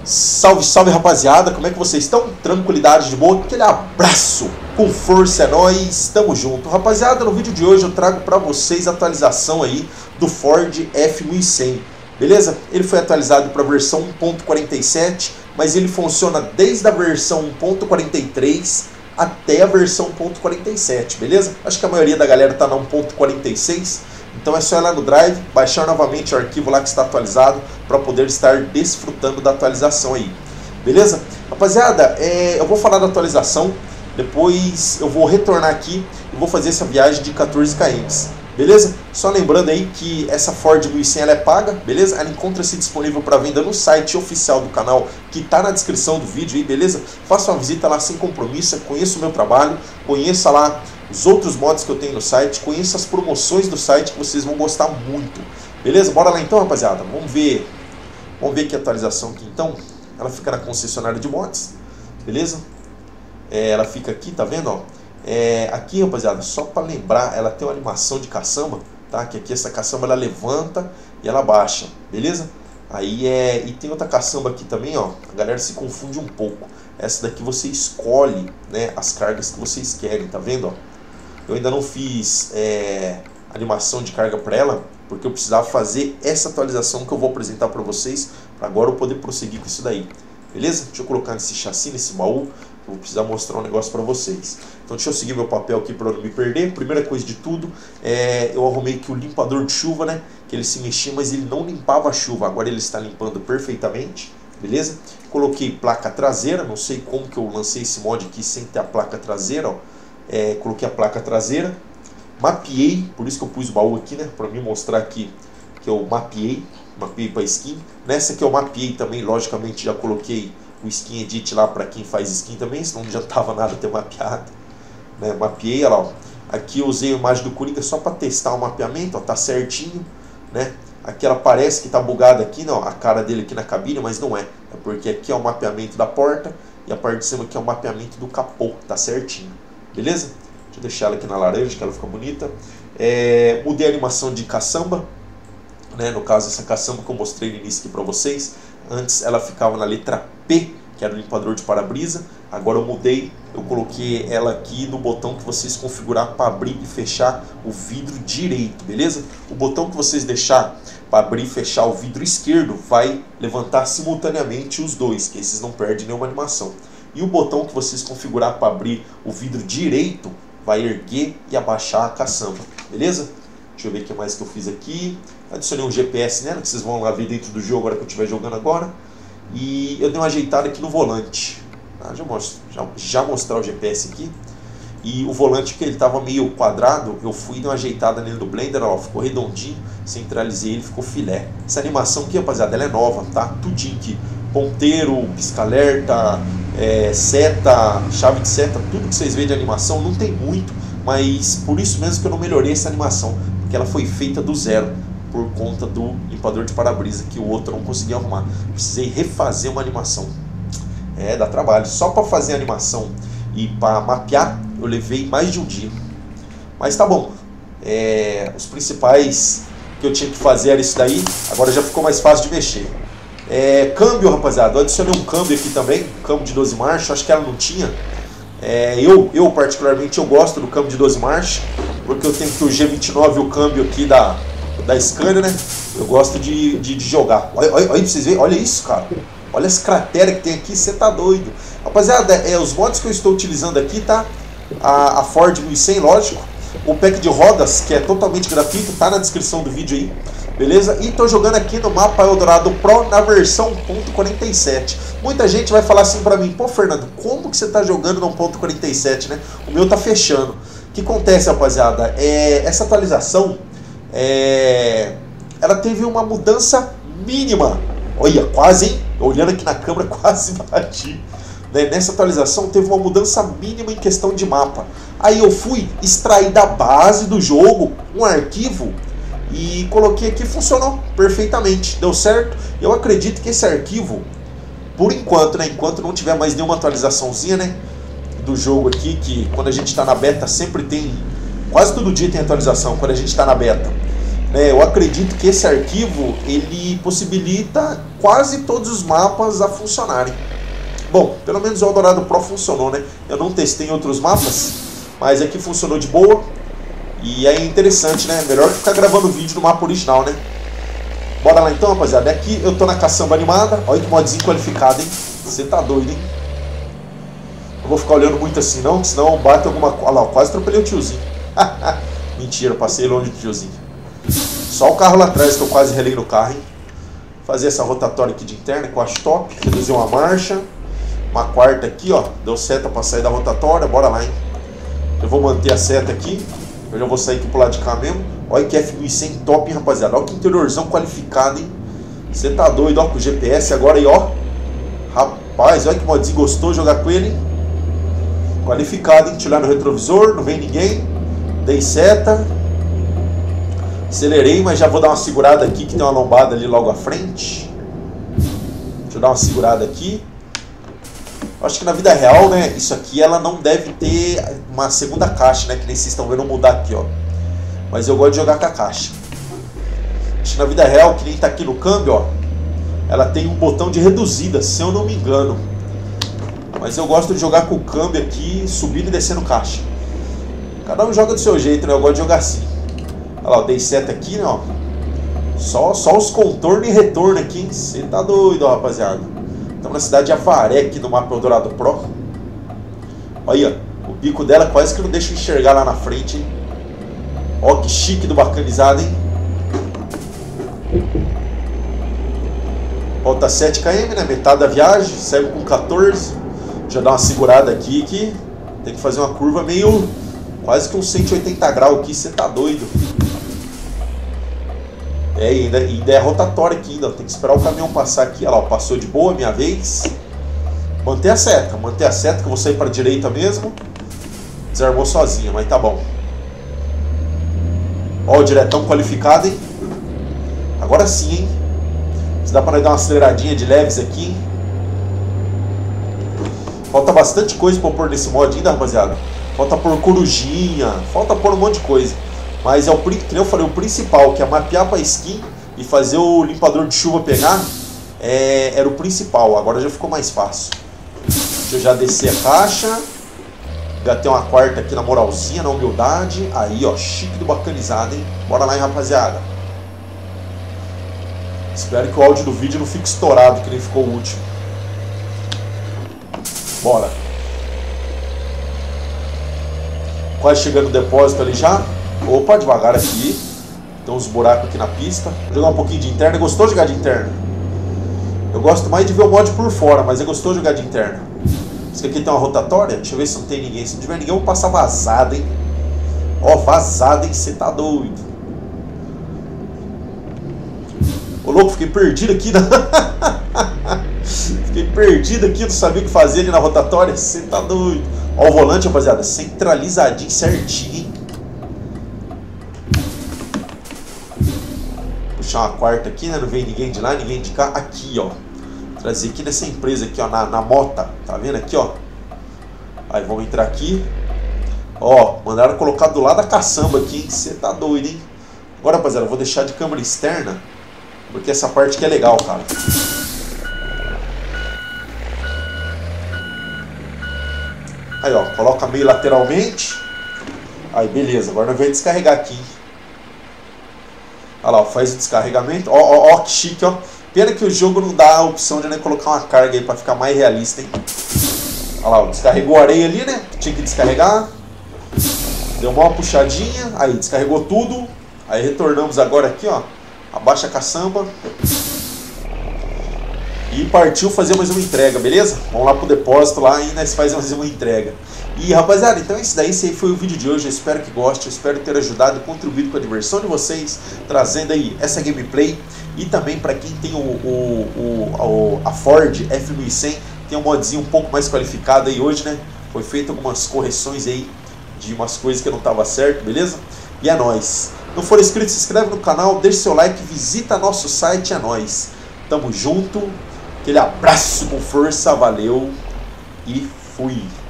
Salve, salve rapaziada, como é que vocês estão? Tranquilidade de boa? Aquele abraço com força, é nóis, tamo junto. Rapaziada, no vídeo de hoje eu trago pra vocês a atualização aí do Ford F1100, beleza? Ele foi atualizado para a versão 1.47, mas ele funciona desde a versão 1.43 até a versão 1.47, beleza? Acho que a maioria da galera tá na 1.46. Então é só ir lá no Drive, baixar novamente o arquivo lá que está atualizado para poder estar desfrutando da atualização aí. Beleza? Rapaziada, eu vou falar da atualização, depois eu vou retornar aqui e vou fazer essa viagem de 14 km. Beleza? Só lembrando aí que essa Ford 1100 ela é paga, beleza? Ela encontra-se disponível para venda no site oficial do canal, que está na descrição do vídeo aí, beleza? Faça uma visita lá sem compromisso, conheça o meu trabalho, conheça lá os outros mods que eu tenho no site, conheça as promoções do site que vocês vão gostar muito. Beleza? Bora lá então, rapaziada. Vamos ver que atualização aqui então. Ela fica na concessionária de mods, beleza? Ela fica aqui, tá vendo, ó? Aqui, rapaziada, só para lembrar, ela tem uma animação de caçamba, tá? Que aqui essa caçamba ela levanta e ela baixa, beleza? Aí e tem outra caçamba aqui também, ó. A galera se confunde um pouco. Essa daqui você escolhe, né, as cargas que vocês querem, tá vendo, ó? Eu ainda não fiz animação de carga para ela, porque eu precisava fazer essa atualização que eu vou apresentar para vocês, para agora eu poder prosseguir com isso daí. Beleza? Deixa eu colocar nesse chassi, nesse baú, eu vou precisar mostrar um negócio para vocês. Então deixa eu seguir meu papel aqui para não me perder. Primeira coisa de tudo, eu arrumei aqui o limpador de chuva, né? Que ele se mexia, mas ele não limpava a chuva. Agora ele está limpando perfeitamente, beleza? Coloquei placa traseira, não sei como que eu lancei esse mod aqui sem ter a placa traseira, ó. Coloquei a placa traseira, mapeei, por isso que eu pus o baú aqui, né? Para me mostrar aqui que eu mapeei para skin. Nessa que eu mapeei também, logicamente já coloquei o Skin Edit lá para quem faz skin também, senão não adiantava nada ter mapeado, né? Mapeei, olha lá, ó. Aqui eu usei a imagem do Coringa só para testar o mapeamento, ó, tá certinho, né? Aqui ela parece que tá bugada aqui, não, a cara dele aqui na cabine, mas não é porque aqui é o mapeamento da porta e a parte de cima aqui é o mapeamento do capô, tá certinho, beleza? Deixa eu deixar ela aqui na laranja que ela fica bonita. Mudei a animação de caçamba, né? No caso essa caçamba que eu mostrei no início aqui para vocês, antes ela ficava na letra P, que era o limpador de para-brisa. Agora eu mudei, eu coloquei ela aqui no botão que vocês configurar para abrir e fechar o vidro direito, beleza? O botão que vocês deixar para abrir e fechar o vidro esquerdo vai levantar simultaneamente os dois, que esses não perdem nenhuma animação. E o botão que vocês configurar para abrir o vidro direito vai erguer e abaixar a caçamba, beleza? Deixa eu ver o que mais que eu fiz aqui. Adicionei um GPS nela, que vocês vão lá ver dentro do jogo agora que eu estiver jogando agora. E eu dei uma ajeitada aqui no volante. Já mostrar o GPS aqui. E o volante que ele estava meio quadrado, eu fui e dei uma ajeitada nele do Blender, ó, ficou redondinho, centralizei ele, ficou filé. Essa animação aqui, rapaziada, ela é nova, tá? Tudinho aqui. Ponteiro, pisca-alerta, seta, chave de seta, tudo que vocês veem de animação, não tem muito, mas por isso mesmo que eu não melhorei essa animação, porque ela foi feita do zero, por conta do limpador de para-brisa, que o outro não conseguia arrumar. Precisei refazer uma animação. Dá trabalho. Só para fazer a animação e para mapear, eu levei mais de um dia. Mas tá bom. Os principais que eu tinha que fazer era isso daí. Agora já ficou mais fácil de mexer. Câmbio, rapaziada. Eu adicionei um câmbio aqui também. Câmbio de 12 marchas. Acho que ela não tinha. Eu particularmente, eu gosto do câmbio de 12 marchas. Porque eu tenho que o G29, o câmbio aqui da Scania, né? Eu gosto de jogar. Olha pra vocês verem, olha isso, cara. Olha as crateras que tem aqui, você tá doido. Rapaziada, os mods que eu estou utilizando aqui, tá? A Ford 1100, lógico. O pack de rodas, que é totalmente gratuito, tá na descrição do vídeo aí. Beleza? E tô jogando aqui no mapa Eldorado Pro na versão 1.47. Muita gente vai falar assim pra mim: pô, Fernando, como que você tá jogando no 1.47, né? O meu tá fechando. O que acontece, rapaziada? Essa atualização... ela teve uma mudança mínima. Olha, quase, hein? Olhando aqui na câmera, quase bati. Nessa atualização teve uma mudança mínima em questão de mapa. Aí eu fui extrair da base do jogo um arquivo e coloquei aqui, funcionou perfeitamente, deu certo. Eu acredito que esse arquivo, por enquanto, né, enquanto não tiver mais nenhuma atualizaçãozinha, né, do jogo aqui, que quando a gente está na beta sempre tem, quase todo dia tem atualização quando a gente está na beta. né, eu acredito que esse arquivo ele possibilita quase todos os mapas a funcionarem. Bom, pelo menos o Eldorado Pro funcionou, né? Eu não testei em outros mapas, mas aqui funcionou de boa. E é interessante, né? Melhor que ficar gravando vídeo no mapa original, né? Bora lá então, rapaziada. Aqui eu tô na caçamba animada. Olha que modzinho qualificado, hein? Você tá doido, hein? Não vou ficar olhando muito assim não, senão bate alguma coisa. Olha lá, eu quase atropelei o tiozinho. Mentira, eu passei longe do tiozinho. Só o carro lá atrás que eu quase relei no carro, hein? Fazer essa rotatória aqui de interna que eu acho top. Reduzir uma marcha. Uma quarta aqui, ó. Deu seta pra sair da rotatória. Bora lá, hein? Eu vou manter a seta aqui. Eu já vou sair aqui pro lado de cá mesmo. Olha que F1100 top, hein, rapaziada. Olha que interiorzão qualificado, hein. Você tá doido, ó, com o GPS agora aí, ó. Rapaz, olha que modzinho gostoso jogar com ele, hein? Qualificado, hein. Tirar no retrovisor, não vem ninguém. Dei seta. Acelerei, mas já vou dar uma segurada aqui, que tem uma lombada ali logo à frente. Deixa eu dar uma segurada aqui. Acho que na vida real, né, isso aqui ela não deve ter uma segunda caixa, né, que nem vocês estão vendo mudar aqui, ó. Mas eu gosto de jogar com a caixa. Acho que na vida real, que nem tá aqui no câmbio, ó, ela tem um botão de reduzida, se eu não me engano. Mas eu gosto de jogar com o câmbio aqui, subindo e descendo caixa. Cada um joga do seu jeito, né, eu gosto de jogar assim. Olha lá, eu dei seta aqui, né, ó. Só os contornos e retorno aqui, hein. Você tá doido, ó, rapaziada. Estamos na cidade de Avaré, aqui no mapa Eldorado Pro. Olha, o bico dela quase que não deixa eu enxergar lá na frente, hein? Ó, que chique do bacanizado, hein? Falta 7 km, né? Metade da viagem, segue com 14. Já dá uma segurada aqui, que tem que fazer uma curva meio... quase que uns 180 graus aqui, você tá doido. É, ainda é rotatória aqui ainda, tem que esperar o caminhão passar aqui. Olha lá, passou de boa, minha vez. Manter a seta que eu vou sair para a direita mesmo. Desarmou sozinha, mas tá bom. Ó, o diretão qualificado, hein? Agora sim, hein? Se dá para dar uma aceleradinha de leves aqui, hein? Falta bastante coisa para pôr nesse mod ainda, rapaziada. Falta pôr corujinha, falta pôr um monte de coisa. Mas é o que eu falei, o principal, que é mapear para skin e fazer o limpador de chuva pegar, era o principal. Agora já ficou mais fácil. Deixa eu já descer a caixa. Já tem uma quarta aqui na moralzinha, na humildade. Aí, ó, chique do bacanizado, hein? Bora lá, hein, rapaziada. Espero que o áudio do vídeo não fique estourado, que nem ficou o último. Bora. Quase chegando no depósito ali já. Opa, devagar aqui. Tem uns buracos aqui na pista. Vou jogar um pouquinho de interna. Gostou de jogar de interna? Eu gosto mais de ver o mod por fora, mas é gostoso jogar de interna. Isso aqui tem uma rotatória. Deixa eu ver se não tem ninguém. Se não tiver ninguém, eu vou passar vazada, hein? Ó, vazada, hein? Você tá doido. Ô, louco, fiquei perdido aqui. Fiquei perdido aqui, não sabia o que fazer ali na rotatória. Você tá doido. Ó o volante, rapaziada. Centralizadinho, certinho, hein? Puxar uma quarta aqui, né? Não vem ninguém de lá, ninguém de cá. Aqui, ó. Trazer aqui nessa empresa aqui, ó. Na mota. Tá vendo aqui, ó? Aí, vamos entrar aqui. Ó, mandaram colocar do lado da caçamba aqui, hein? Você tá doido, hein? Agora, rapaziada, eu vou deixar de câmera externa, porque essa parte aqui é legal, cara. Aí, ó, coloca meio lateralmente. Aí, beleza. Agora nós vamos descarregar aqui. Olha lá, ó, faz o descarregamento. Ó, que chique, ó. Pena que o jogo não dá a opção de, né, colocar uma carga aí pra ficar mais realista, hein. Olha lá, ó, descarregou a areia ali, né? Tinha que descarregar. Deu uma puxadinha. Aí, descarregou tudo. Aí, retornamos agora aqui, ó. Abaixa a caçamba. E partiu fazer mais uma entrega, beleza? Vamos lá pro depósito lá e nós faz mais uma entrega. E rapaziada, então é isso daí, esse aí foi o vídeo de hoje. Eu espero que goste, eu espero ter ajudado e contribuído com a diversão de vocês, trazendo aí essa gameplay. E também para quem tem a Ford F1100, tem um modzinho um pouco mais qualificado aí hoje, né? Foi feito algumas correções aí de umas coisas que não tava certo, beleza? E é nóis. Não for inscrito, se inscreve no canal, deixa seu like, visita nosso site, é nóis. Tamo junto. Aquele abraço com força, valeu e fui!